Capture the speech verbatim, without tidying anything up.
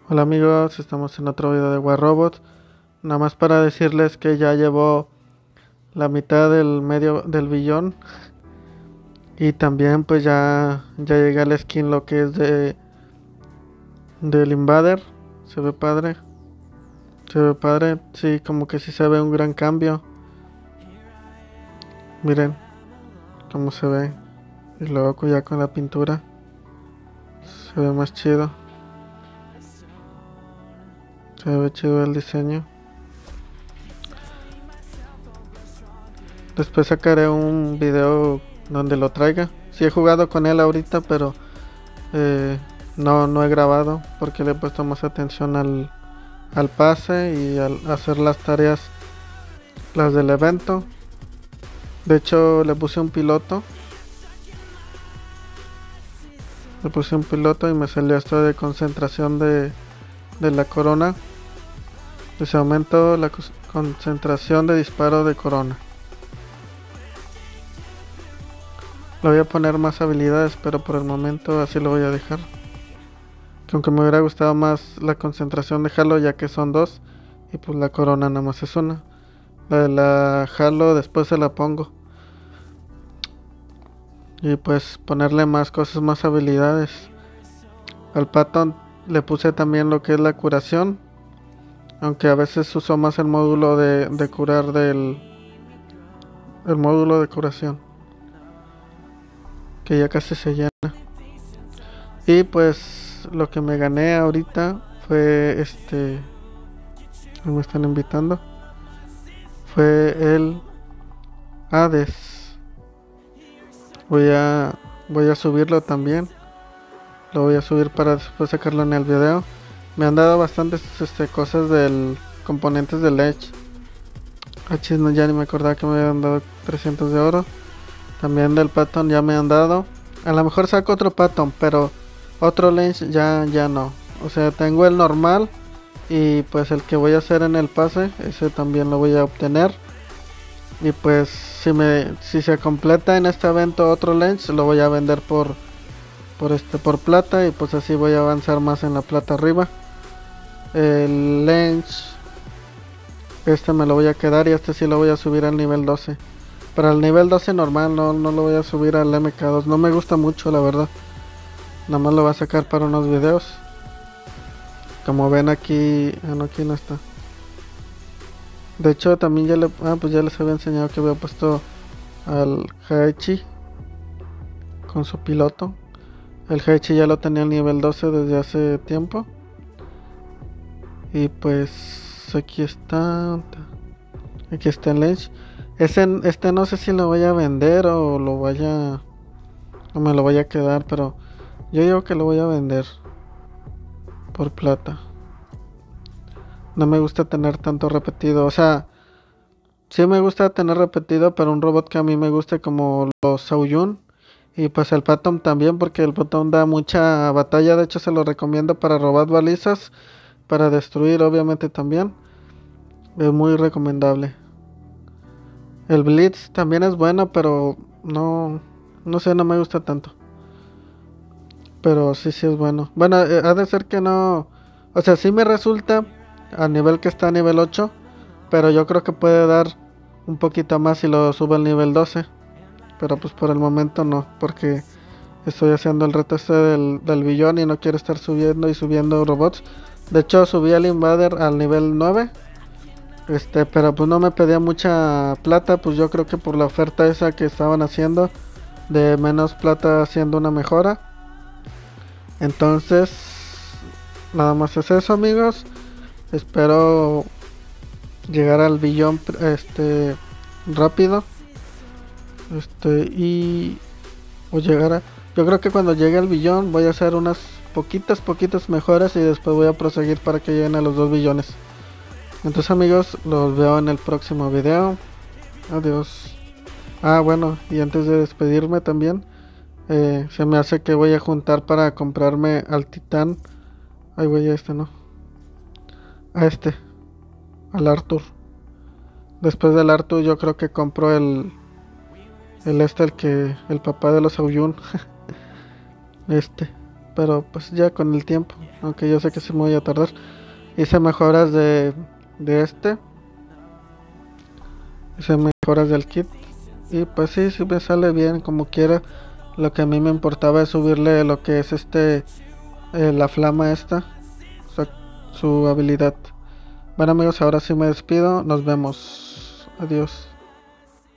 Hola amigos, estamos en otro video de War Robot. Nada más para decirles que ya llevo la mitad del medio del billón. Y también pues ya, ya llegué al skin lo que es de del Invader. Se ve padre. Se ve padre, sí, como que sí se ve un gran cambio. Miren cómo se ve. Y luego ya con la pintura se ve más chido. Se ve chido el diseño. Después sacaré un video donde lo traiga. Sí he jugado con él ahorita, pero eh, no, no he grabado porque le he puesto más atención al, al pase y al hacer las tareas, las del evento. De hecho le puse un piloto. Le puse un piloto y me salió esto de concentración de, de la corona. Ese aumento la concentración de disparo de corona. Le voy a poner más habilidades, pero por el momento así lo voy a dejar. Que aunque me hubiera gustado más la concentración de Halo, ya que son dos. Y pues la corona nada más es una. La de la Halo después se la pongo. Y pues ponerle más cosas, más habilidades. Al Patton le puse también lo que es la curación. Aunque a veces uso más el módulo de, de curar del... El módulo de curación. Que ya casi se llena. Y pues lo que me gané ahorita fue este, me están invitando, fue el Hades. Voy a voy a subirlo también. Lo voy a subir para después sacarlo en el video. Me han dado bastantes este, cosas del componentes del Edge. H no, ya ni me acordaba que me habían dado trescientos de oro. También del Patton ya me han dado. A lo mejor saco otro Patton, pero otro lens ya, ya no. O sea, tengo el normal. Y pues el que voy a hacer en el pase, ese también lo voy a obtener. Y pues si me si se completa en este evento otro lens, lo voy a vender por por este por plata. Y pues así voy a avanzar más en la plata arriba. El lens, este me lo voy a quedar y este sí lo voy a subir al nivel doce. Para el nivel doce normal, no, no lo voy a subir al M K dos. No me gusta mucho, la verdad. Nada más lo voy a sacar para unos videos. Como ven aquí... Ah, no, aquí no está. De hecho, también ya le... Ah, pues ya les había enseñado que había puesto al Heihachi con su piloto. El Heihachi ya lo tenía al nivel doce desde hace tiempo. Y pues... Aquí está... Aquí está el Edge. Ese, este no sé si lo voy a vender o lo vaya... O me lo voy a quedar, pero... Yo digo que lo voy a vender. Por plata. No me gusta tener tanto repetido. O sea... Sí me gusta tener repetido, pero un robot que a mí me guste como los Saoyun. Y pues el Patton también, porque el Patton da mucha batalla. De hecho se lo recomiendo para robar balizas. Para destruir obviamente también. Es muy recomendable. El Blitz también es bueno, pero no, no sé, no me gusta tanto. Pero sí, sí es bueno. Bueno, eh, ha de ser que no... O sea, sí me resulta a nivel que está a nivel ocho. Pero yo creo que puede dar un poquito más si lo subo al nivel doce. Pero pues por el momento no, porque estoy haciendo el reto este del, del billón y no quiero estar subiendo y subiendo robots. De hecho subí al Invader al nivel nueve. Este, pero pues no me pedía mucha plata, pues yo creo que por la oferta esa que estaban haciendo de menos plata haciendo una mejora. Entonces, nada más es eso, amigos. Espero llegar al billón este rápido. Este y o llegar a, yo creo que cuando llegue al billón voy a hacer unas poquitas poquitas mejoras y después voy a proseguir para que lleguen a los dos billones. Entonces amigos, los veo en el próximo video. Adiós. Ah, bueno, y antes de despedirme también, eh, se me hace que voy a juntar para comprarme al Titán. Ay, voy a este, ¿no? A este, al Arthur. Después del Arthur yo creo que compro el... El este, el que... El papá de los Saoyun. Este. Pero pues ya con el tiempo. aunque yo sé que sí me voy a tardar. Hice mejoras de, de este, hice mejoras del kit y pues sí, sí me sale bien como quiera. Lo que a mí me importaba es subirle lo que es este, eh, la flama esta, o sea, su habilidad. Bueno amigos, ahora sí me despido, nos vemos, adiós.